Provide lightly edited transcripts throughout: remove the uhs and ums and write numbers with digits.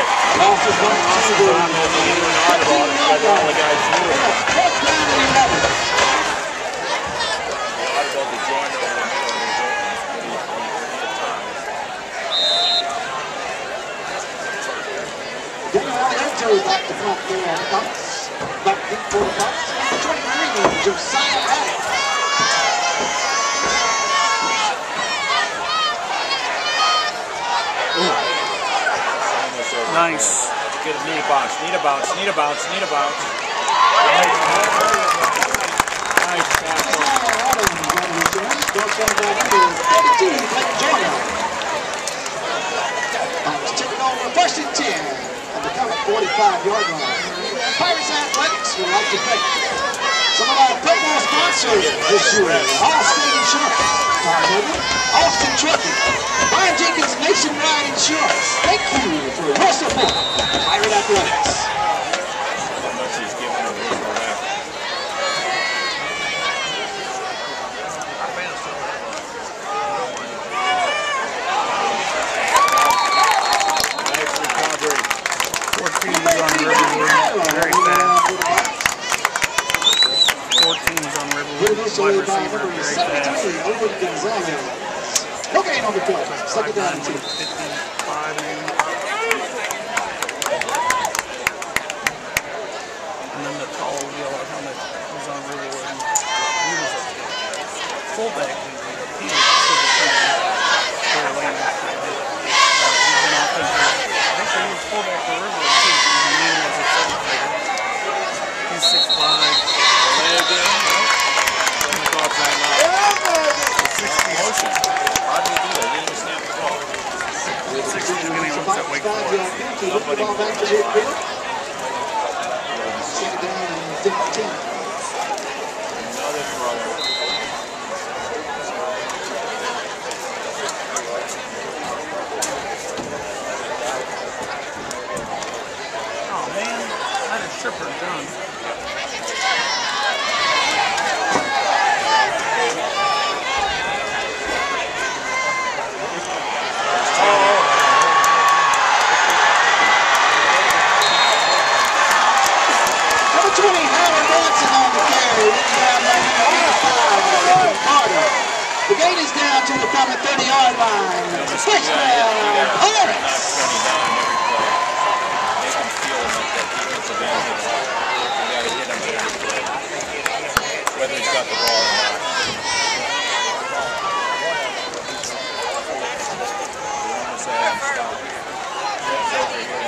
Back to front there on the Comets. Back deep for the Comets. Number 23, Josiah Adams. Nice. Good, need a bounce, need a bounce, need a bounce, need a bounce. Nice tackle. Pirates taking over 1st and 10. On the Comet 45-yard line. Pirates Athletics would like to thank some of our football sponsors this year. All-State Insurance, Tom Hogan, Austin Trucking, Brian Jenkins Nationwide Insurance. Thank you for your support of Pirate Athletics. Very fast. 14's on Riverwood. Wide receiver, very fast. Okay, number 12. Second down and 2. 55 maybe. And then the tall yellow helmet was on Riverwood. He was a fullback. He was very late. He's been offensive. I think he was fullback for Riverwood too. He's 6'5". Play again. Let me call timeout. 60 motion. How do you do that? You didn't snap the ball. 60 is going to be at Wake Forest. Somebody. Second down and 15. Another throw. Oh man, I had a stripper done. The gate is down to the Comet 30-yard line. Touchdown, Pirates! Make them feel like that defensive end. You got to hit him every play, whether he's got the ball or not. We almost had him stop. That's over here.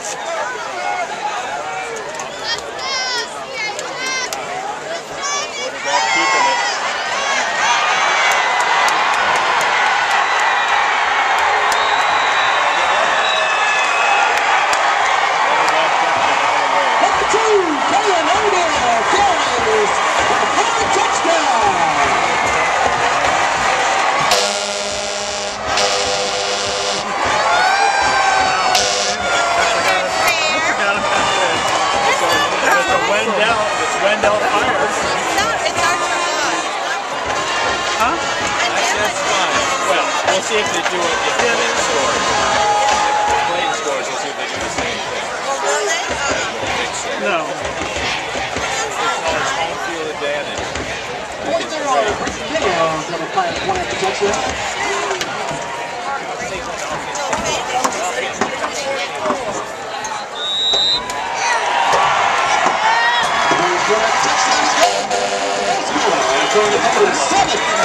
Quarterback keeping it. Kaelin O'Neal carries for a touchdown. It's WENDELL Pirates. It's our turn. Huh? That's fine. Well, we'll see if they do it if Clayton scores. If Clayton scores, we'll see if they do the same thing. No. It's called home field advantage. Touchdown.